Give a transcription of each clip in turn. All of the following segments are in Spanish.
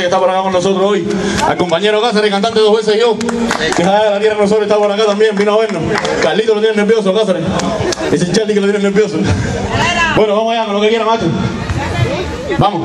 que está por acá con nosotros hoy. Al compañero Cáceres, cantante 2 veces yo. Que sabe de la tierra nosotros, está por acá también, vino a vernos. Carlito lo tiene nervioso, Cáceres. Es el Charlie que lo tiene nervioso. Bueno, vamos allá con lo que quiera, macho. Vamos.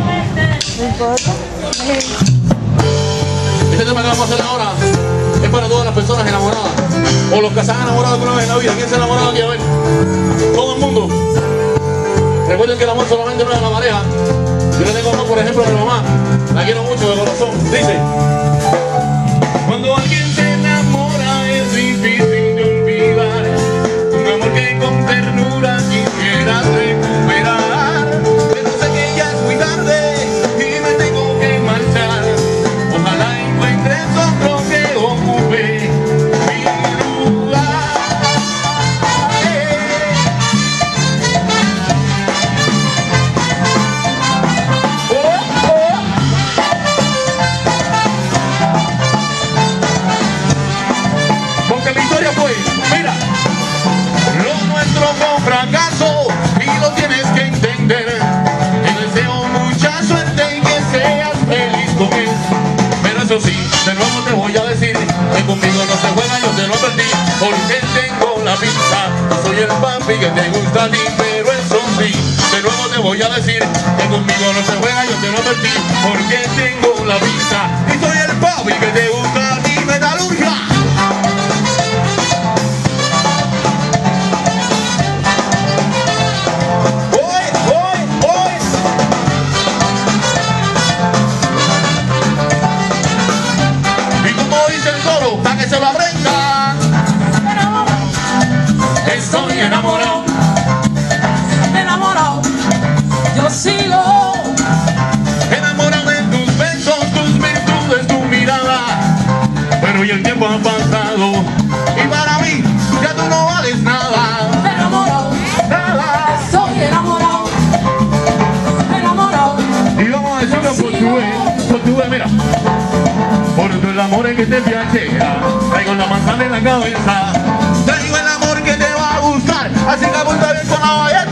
Este tema que vamos a hacer ahora es para todas las personas enamoradas o los que se han enamorado alguna vez en la vida. ¿Quién se ha enamorado aquí? A ver, todo el mundo. Recuerden que el amor solamente no es la pareja. Yo le tengo amor, por ejemplo, a mi mamá. La quiero mucho de corazón. Dice: cuando alguien se enamora es difícil de olvidar. Un amor que con ternura quisiera recuperar. Pero sé que ya es muy tarde y me tengo que marchar. Ojalá encuentres otro que ocupe mi lugar. Porque la historia fue, mira, lo nuestro fue un fracaso y lo tienes que entender. Te deseo mucha suerte y que seas feliz con él. Pero eso sí, de nuevo te voy a decir que conmigo no se juega, yo te lo advertí. Porque tengo la pinza, soy el papi que te gusta a ti. Pero eso sí, de nuevo te voy a decir que conmigo no se juega, yo te lo advertí. Porque tengo la pinza y soy el papi que te gusta a ti. Metalurgia. Para que se lo aprenda. Estoy enamorado. Enamorado, yo sigo. Enamorado de tus besos, tus virtudes, tu mirada. Pero y el tiempo ha pasado y para mí ya tú no vales nada. Enamorado, Nada. estoy enamorado. Enamorado. Y vamos a decirlo portugués, mira. Por el amor que te viajea, traigo la manzana en la cabeza. Traigo el amor que te va a gustar, así que apunta bien con la valla.